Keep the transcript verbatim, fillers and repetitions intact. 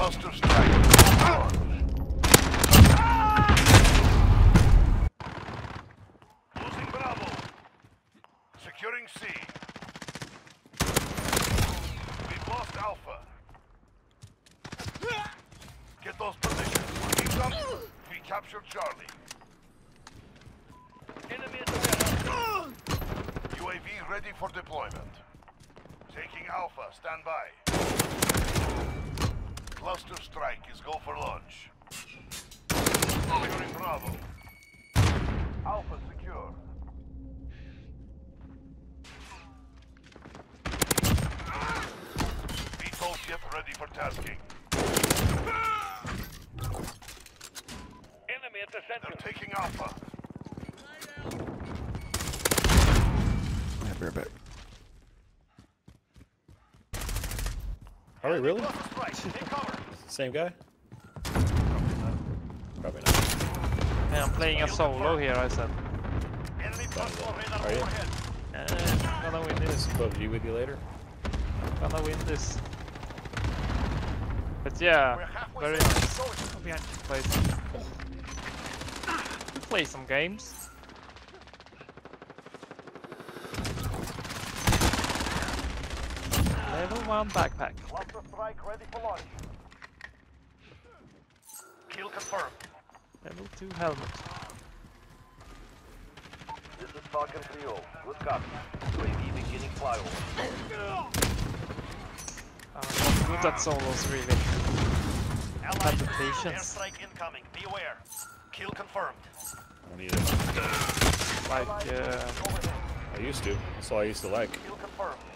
Cluster strike. Losing Bravo. Securing C. We've lost Alpha. Get those positions. Keep them. We captured Charlie. Enemy at the warehouse. U A V ready for deployment. Taking Alpha. Stand by. Cluster strike is go for launch. Securing Bravo. Alpha secure. V TOL ship ready for tasking. Enemy at the center. They're taking Alpha. Yeah, bear back. Are we really? Same guy? Probably not. Hey, I'm playing a solo here, I said. Are you? Uh, I'm gonna win this. P U B G with you later? I'm gonna win this. But yeah, very nice. I'm behind you, play some. Play some games. Level one backpack. Cluster strike ready for launch. Kill confirmed. Level two helmet. This is Falcon three oh. Good copy. U A V beginning flyover. I'm not good at solos, really. Have the patience. Airstrike incoming. Be aware. Kill confirmed. I don't need it. Like, uh... I used to. That's all I used to like. Kill confirmed.